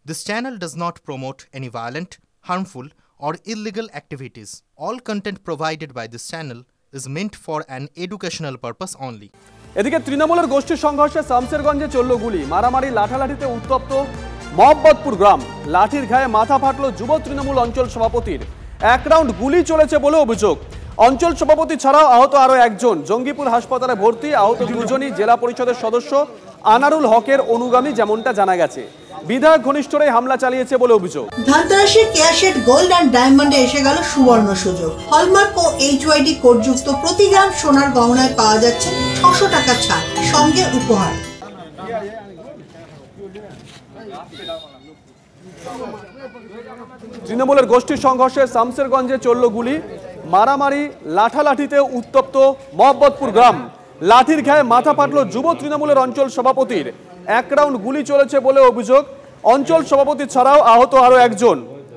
This channel does not promote any violent, harmful, or illegal activities. All content provided by this channel is meant for an educational purpose only. এদিকে তৃণমূলের গোষ্ঠী সংঘর্ষে শামসেরগঞ্জে চলল গুলি, মারামারি লাঠালাঠিতে উত্তপ্ত মোহাম্মদপুর গ্রাম। লাঠির ঘায়ে মাথা ফাটল যুব তৃণমূল অঞ্চল সভাপতির। এক রাউন্ড গুলি চলেছে বলে অভিযোগ। অঞ্চল সভাপতি ছাড়াও আহত আরও একজন। জঙ্গিপুর হাসপাতালে ভর্তি। আহত দুজনই জেলা পরিষদের সদস্য আনারুল হকের অনুগামী, যেমনটা জানা গেছে। বিধায়ক ঘনিষ্ঠরাই হামলা চালিয়েছে বলে অভিযোগ। ধানতরাশের কেয়াশেড গোল্ড অ্যান্ড ডায়মন্ডে এসে গেল সুবর্ণ সুযোগ। হলমার্ক ও এইচওয়াইডি কোডযুক্ত প্রতি গ্রাম সোনার গহনায় পাওয়া যাচ্ছে 600 টাকা ছাড়, সঙ্গে উপহার। তৃণমূলের গোষ্ঠী সংঘর্ষে শামসেরগঞ্জে চলল গুলি, মারামারি লাঠালাঠিতে উত্তপ্ত মোহাম্মদপুর গ্রাম। লাঠির ঘায়ে মাথা ফাটল যুব তৃণমূলের অঞ্চল সভাপতির। এক রাউন্ড গুলি চলেছে বলে অভিযোগ। অঞ্চল সভাপতি ছাড়াও আহত আরো একজন।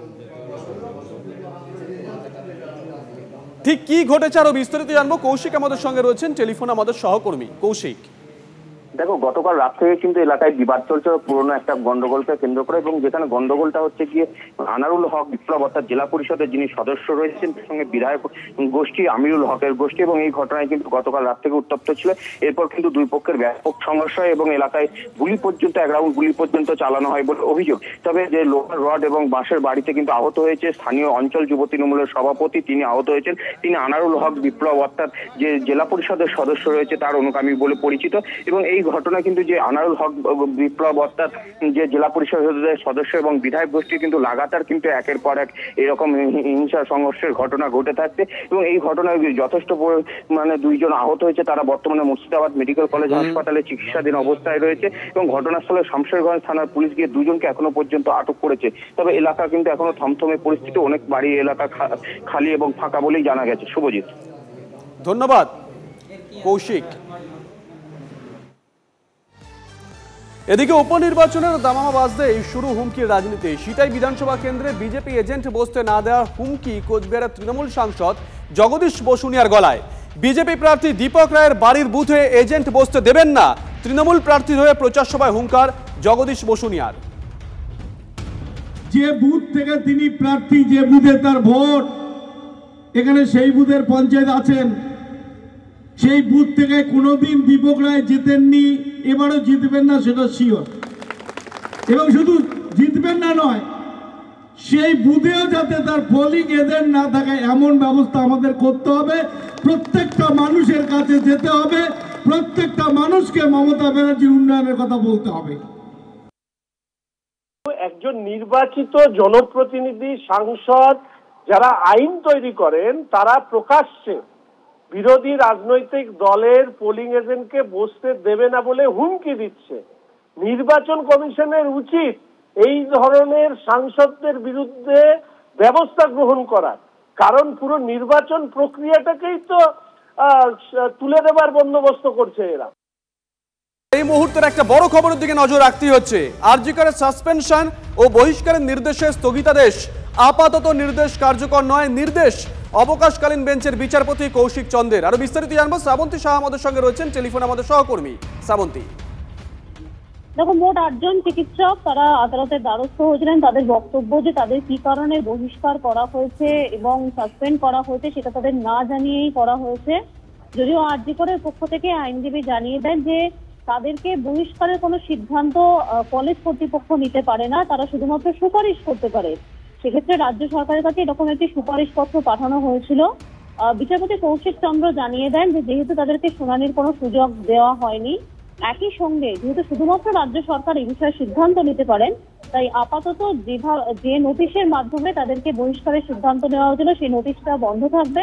ঠিক কি ঘটেছে আরো বিস্তারিত জানবো। কৌশিক আমাদের সঙ্গে রয়েছেন টেলিফোন, আমাদের সহকর্মী। কৌশিক, দেখো, গতকাল রাত থেকে কিন্তু এলাকায় বিবাদ চলছে পুরনো একটা গন্ডগোলকে কেন্দ্র করে, এবং যেখানে গন্ডগোলটা হচ্ছে গিয়ে আনারুল হক বিপ্লব অর্থাৎ জেলা পরিষদের যিনি সদস্য রয়েছেন, তার সঙ্গে বিধায়ক গোষ্ঠী আমিরুল হকের গোষ্ঠী, এবং এই ঘটনায় কিন্তু গতকাল রাত থেকে উত্তপ্ত ছিল। এরপর কিন্তু দুই পক্ষের ব্যাপক সংঘর্ষ হয় এবং এলাকায় গুলি পর্যন্ত, এক রাউন্ড গুলি পর্যন্ত চালানো হয় বলে অভিযোগ। তবে যে লোহার রড এবং বাঁশের বাড়িতে কিন্তু আহত হয়েছে স্থানীয় অঞ্চল যুব তৃণমূলের সভাপতি, তিনি আহত হয়েছেন। তিনি আনারুল হক বিপ্লব অর্থাৎ যে জেলা পরিষদের সদস্য রয়েছে তার অনুগামী বলে পরিচিত। এবং এই ঘটনা কিন্তু যে আনারুল হক বিপ্লব অর্থাৎ যে জেলা পরিষদের সদস্য এবং বিধায়ক গোষ্ঠী কিন্তু লাগাতার কিন্তু একের পর এক এরকম হিংসা সংঘর্ষের ঘটনা ঘটে থাকছে, এবং এই ঘটনায় যথেষ্ট মানে দুইজন আহত হয়েছে। তারা বর্তমানে মুর্শিদাবাদ মেডিকেল কলেজ হাসপাতালে চিকিৎসাধীন অবস্থায় রয়েছে, এবং ঘটনাস্থলে শামসেরগঞ্জ থানার পুলিশ গিয়ে দুজনকে এখনো পর্যন্ত আটক করেছে। তবে এলাকা কিন্তু এখনো থমথমে পরিস্থিতি, অনেক বাড়ি এলাকা খালি এবং ফাঁকা বলেই জানা গেছে। শুভজিৎ, ধন্যবাদ কৌশিক। এদিকে উপনির্বাচনের দামামা বাজতেই শুরু হুমকির রাজনীতি। সিটাই বিধানসভা কেন্দ্রে বিজেপি এজেন্ট বসতে না দেওয়ার হুমকি কোচবিহারের তৃণমূল সাংসদ জগদীশ বসুনিয়ার গলায়। বিজেপি প্রার্থী দীপক রায়ের বাড়ির বুথে এজেন্ট বসতে দেবেন না, তৃণমূল প্রার্থীর হয়ে প্রচার সভায় হুঙ্কার জগদীশ বসুনিয়ার। যে বুথ থেকে তিনি প্রার্থী, যে বুথে তার ভোট, এখানে সেই বুথের পঞ্চায়েত আছেন, সেই বুথ থেকে কোনোদিন দীপক রায় জিতেননি, এবারও জিতবেন না, সেটা শিওর। এবং শুধু জিতবেন না নয়, সেই বুথেও যাতে তার পোলিং এজেন্ট না থাকে এমন ব্যবস্থা আমাদের করতে হবে। প্রত্যেকটা মানুষের কাছে যেতে হবে, প্রত্যেকটা মানুষকে মমতা ব্যানার্জির উন্নয়নের কথা বলতে হবে। একজন নির্বাচিত জনপ্রতিনিধি, সাংসদ যারা আইন তৈরি করেন, তারা প্রকাশ্যে বিরোধী রাজনৈতিক দলের পোলিং এজেন্টকে বসতে দেবে না বলে হুমকি দিচ্ছে। নির্বাচন কমিশনের উচিত এই ধরনের সাংসদদের বিরুদ্ধে ব্যবস্থা গ্রহণ করার, কারণ পুরো নির্বাচন প্রক্রিয়াটাকেই তো তুলে দেবার বন্দোবস্ত করছে এরা। এই মুহূর্তের একটা বড় খবরের দিকে নজর রাখতে হচ্ছে। আরজিকরের সাসপেনশন ও বহিষ্কারের নির্দেশে স্থগিতাদেশ। আপাতত নির্দেশ কার্যকর নয়, নির্দেশ অবকাশকালীন বেঞ্চের বিচারপতি কৌশিক চন্দ্রের। আরো বিস্তারিত জানবো, শ্রাবন্তী শাহ আমাদের সঙ্গে রয়েছেন টেলিফোন, আমাদের সহকর্মী। শ্রাবন্তী, দেখো, মোট 8 জন চিকিৎসক তারা আদালতের দ্বারস্থ হয়েছিলেন। তাদের বক্তব্য যে তাদের কি কারণে বহিষ্কার করা হয়েছে এবং সাসপেন্ড করা হয়েছে সেটা তাদের না জানিয়েই করা হয়েছে। যদিও আরজিকরের পক্ষ থেকে আইনজীবী জানিয়ে দেন যে তাদেরকে বহিষ্কারের কোনো সিদ্ধান্ত কলেজ কর্তৃপক্ষ নিতে পারে না, তারা শুধুমাত্র সুপারিশ করতে পারে। সেক্ষেত্রে রাজ্য সরকারের কাছে এরকম একটি সুপারিশপত্র পাঠানো হয়েছিল। বিচারপতি কৌশিক চন্দ্র জানিয়ে দেন যে যেহেতু তাদেরকে শুনানির কোনো সুযোগ দেওয়া হয়নি, একই সঙ্গে যেহেতু শুধুমাত্র রাজ্য সরকার এই বিষয়ে সিদ্ধান্ত নিতে পারেন, তাই আপাতত যে নোটিশের মাধ্যমে তাদেরকে বহিষ্কারের সিদ্ধান্ত নেওয়া হয়েছিল সেই নোটিশটা বন্ধ থাকবে,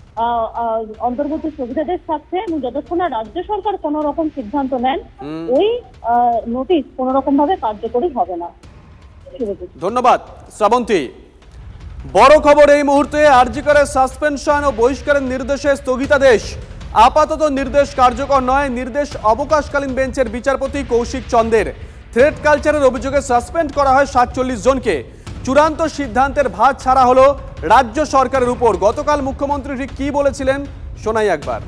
অন্তর্বর্তী স্থগিতাদেশ থাকছে, এবং যতক্ষণ না রাজ্য সরকার কোন রকম সিদ্ধান্ত নেন ওই নোটিশ কোন রকম ভাবে কার্যকরী হবে না। ধন্যবাদ শ্রাবন্তী। বড় খবর এই মুহূর্তে, আরজিকরের সাসপেনশন ও বহিষ্কারের নির্দেশে স্থগিতাদেশ। আপাতত নির্দেশ কার্যকর নয়, নির্দেশ অবকাশকালীন বেঞ্চের বিচারপতি কৌশিক চন্দ্রের। থ্রেট কালচারের অভিযোগে সাসপেন্ড করা হয় 47 জনকে। চূড়ান্ত সিদ্ধান্তের ভার ছাড়া হলো রাজ্য সরকারের উপর। গতকাল মুখ্যমন্ত্রী ঠিক কি বলেছিলেন শোনাই একবার।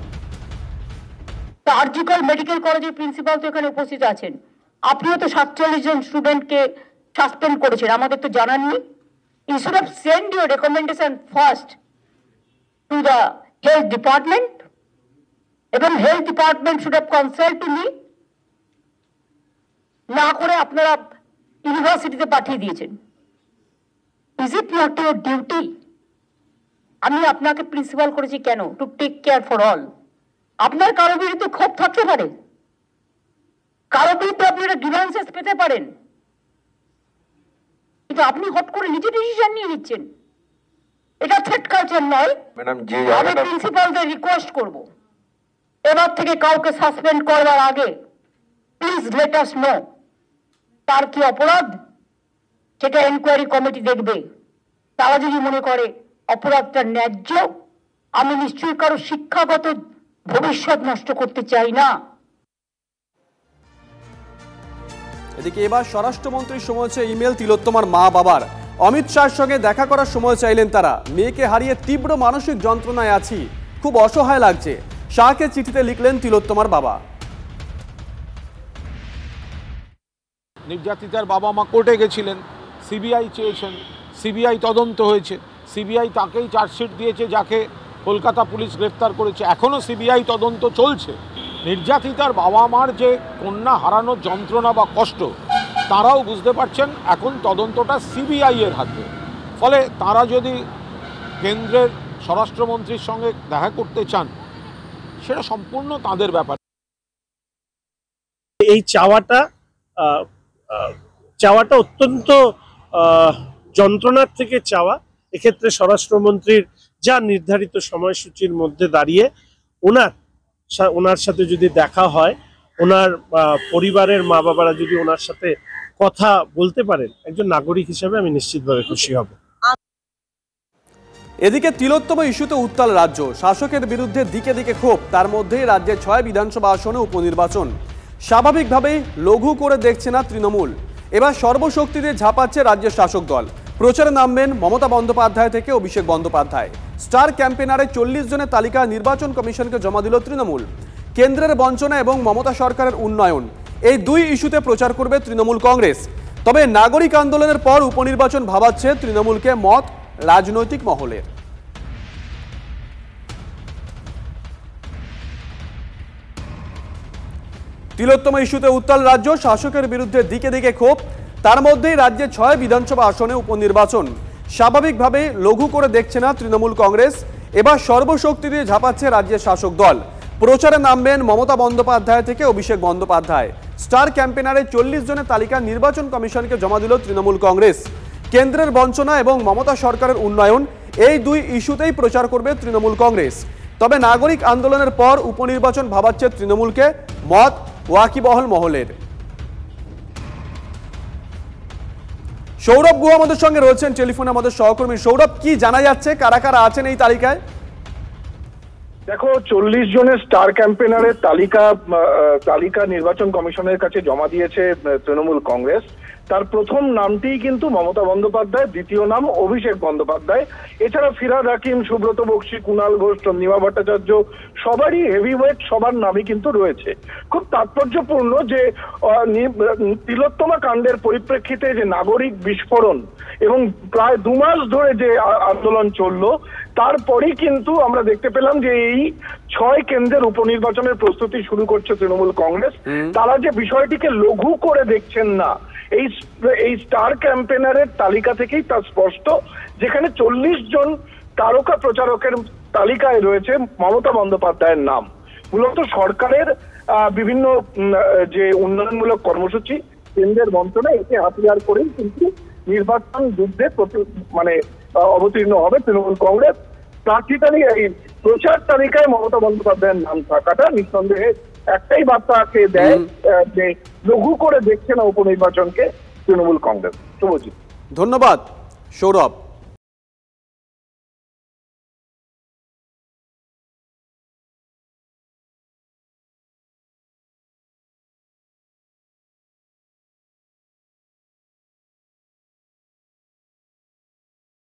আরজিকর মেডিকেল কলেজের প্রিন্সিপাল তো এখানে উপস্থিত আছেন, আপনিও তো 47 জন স্টুডেন্টকে সাসপেন্ড করেছেন আমাদের তো জানাননি। You should have sent your recommendation first to the health department, এবং health department should have consulted to me, না করে আপনারা ইউনিভার্সিটিতে পাঠিয়ে দিয়েছেন। Is it not your duty? আমি আপনাকে প্রিন্সিপাল করেছি কেন? To take care for all. আপনার কারো বিরুদ্ধে ক্ষোভ থাকতে পারে, কারো বিরুদ্ধে আপনারা গ্রিভেন্সেস পেতে পারেন, কিন্তু আপনি হট করে নিজে ডিসিশন নিয়ে নিচ্ছেন। এটা থ্রেট কালচার নয়। আমি প্রিন্সিপালদের রিকোয়েস্ট করব, এবার থেকে কাউকে সাসপেন্ড করবার আগে প্লিজ লেট আস নো তার কি অপরাধ, সেটা এনকোয়ারি কমিটি দেখবে। তারা যদি মনে করে অপরাধটা ন্যায্য, আমি নিশ্চয়ই কারো শিক্ষাগত ভবিষ্যৎ নষ্ট করতে চাই না। এদিকে এবার স্বরাষ্ট্রমন্ত্রীর সময় হচ্ছে ইমেল তিলোত্তমার মা বাবার। অমিত শাহের সঙ্গে দেখা করার সময় চাইলেন তারা। মেয়েকে হারিয়ে তীব্র মানসিক যন্ত্রণায় আছি, খুব অসহায় লাগছে, শাহকে চিঠিতে লিখলেন তিলোত্তমার বাবা। নির্যাতিতার বাবা মা কোর্টে গেছিলেন, সিবিআই চেয়েছেন, সিবিআই তদন্ত হয়েছে, সিবিআই তাকেই চার্জশিট দিয়েছে যাকে কলকাতা পুলিশ গ্রেফতার করেছে, এখনও সিবিআই তদন্ত চলছে। নির্যাতিতার বাবা মার যে কন্যা হারানোর যন্ত্রণা বা কষ্ট তারাও বুঝতে পারছেন, এখন তদন্তটা সিবিআই এর হাতে। ফলে তারা যদি কেন্দ্রের স্বরাষ্ট্রমন্ত্রীর সঙ্গে দেখা করতে চান সেটা সম্পূর্ণ তাদের ব্যাপার। এই চাওয়াটা অত্যন্ত যন্ত্রণার থেকে চাওয়া। এক্ষেত্রে স্বরাষ্ট্রমন্ত্রীর যা নির্ধারিত সময়সূচির মধ্যে দাঁড়িয়ে ওনার সাথে যদি দেখা হয়, ওনার পরিবারের মা বাবারা যদি ওনার সাথে কথা বলতে পারেন, একজন নাগরিক হিসেবে আমি নিশ্চিতভাবে খুশি হব। এদিকে তিলোত্তমা ইস্যুতে উত্তাল রাজ্য, শাসকের বিরুদ্ধে দিকে দিকে ক্ষোভ। তার মধ্যেই রাজ্যের 6 বিধানসভা আসনে উপনির্বাচন স্বাভাবিকভাবেই লঘু করে দেখছে না তৃণমূল। এবার সর্বশক্তি দিয়ে ঝাঁপাচ্ছে রাজ্যের শাসক দল। প্রচারে নামবেন মমতা বন্দ্যোপাধ্যায় থেকে অভিষেক বন্দ্যোপাধ্যায়। স্টার ক্যাম্পেনারে 40 জনের তালিকা নির্বাচন কমিশনকে জমা দিল তৃণমূল। কেন্দ্রের বঞ্চনা এবং মমতা সরকারের উন্নয়ন, এই দুই ইস্যুতে প্রচার করবে তৃণমূল কংগ্রেস। তবে নাগরিক আন্দোলনের পর উপনির্বাচন ভাবাচ্ছে তৃণমূলকে মত রাজনৈতিক মহলের। তিলোত্তমা ইস্যুতে উত্তাল রাজ্য, শাসকের বিরুদ্ধে দিকে দিকে ক্ষোভ। তার মধ্যেই রাজ্যে 6 বিধানসভা আসনে উপনির্বাচন স্বাভাবিকভাবে লঘু করে দেখছে না তৃণমূল কংগ্রেস। এবার সর্বশক্তি দিয়ে ঝাঁপাচ্ছে রাজ্যের শাসক দল। প্রচারে নামবেন মমতা বন্দ্যোপাধ্যায় থেকে অভিষেক বন্দ্যোপাধ্যায়। স্টার ক্যাম্পেনারে 40 জনের তালিকা নির্বাচন কমিশনকে জমা দিল তৃণমূল কংগ্রেস। কেন্দ্রের বঞ্চনা এবং মমতা সরকারের উন্নয়ন, এই দুই ইস্যুতেই প্রচার করবে তৃণমূল কংগ্রেস। তবে নাগরিক আন্দোলনের পর উপনির্বাচন ভাবাচ্ছে তৃণমূলকে মত ওয়াকিবহল মহলের। সৌরভ গুহ আমাদের সঙ্গে রয়েছেন টেলিফোনে, আমাদের সহকর্মী। সৌরভ, কি জানা যাচ্ছে, কারা কারা আছেন এই তালিকায়? দেখো, 40 জনের স্টার ক্যাম্পেনারের তালিকা নির্বাচন কমিশনের কাছে জমা দিয়েছে তৃণমূল কংগ্রেস। তার প্রথম নামটিই কিন্তু মমতা বন্দ্যোপাধ্যায়, দ্বিতীয় নাম অভিষেক বন্দ্যোপাধ্যায়। এছাড়া ফিরহাদ হাকিম, সুব্রত বক্সী, কুণাল ঘোষ, চন্দ্রিমা ভট্টাচার্য, সবারই হেভিওয়েট, সবার নামই কিন্তু রয়েছে। খুব তাৎপর্যপূর্ণ যে তিলোত্তমা কাণ্ডের পরিপ্রেক্ষিতে যে নাগরিক বিস্ফোরণ এবং প্রায় 2 মাস ধরে যে আন্দোলন চললো, তারপরেই কিন্তু আমরা দেখতে পেলাম যে এই 6 কেন্দ্রের উপনির্বাচনের প্রস্তুতি শুরু করছে তৃণমূল কংগ্রেস। তারা যে বিষয়টিকে লঘু করে দেখছেন না, এই স্টার ক্যাম্পেনারের তালিকা থেকেই তা স্পষ্ট, যেখানে 40 জন তারকা প্রচারকের তালিকায় রয়েছে মমতা বন্দ্যোপাধ্যায়ের নাম। মূলত সরকারের বিভিন্ন যে উন্নয়নমূলক কর্মসূচি, কেন্দ্রের বঞ্চনা, একে হাতিয়ার করেই কিন্তু নির্বাচন যুদ্ধে অবতীর্ণ হবে তৃণমূল কংগ্রেস। প্রার্থী তালিকায়, এই প্রচার তালিকায় মমতা বন্দ্যোপাধ্যায়ের নাম থাকাটা নিঃসন্দেহে একটাই বার্তাকে দেয় যে লঘু করে দেখছে না উপনির্বাচনকে তৃণমূল কংগ্রেস। শুভজিৎ, ধন্যবাদ সৌরভ।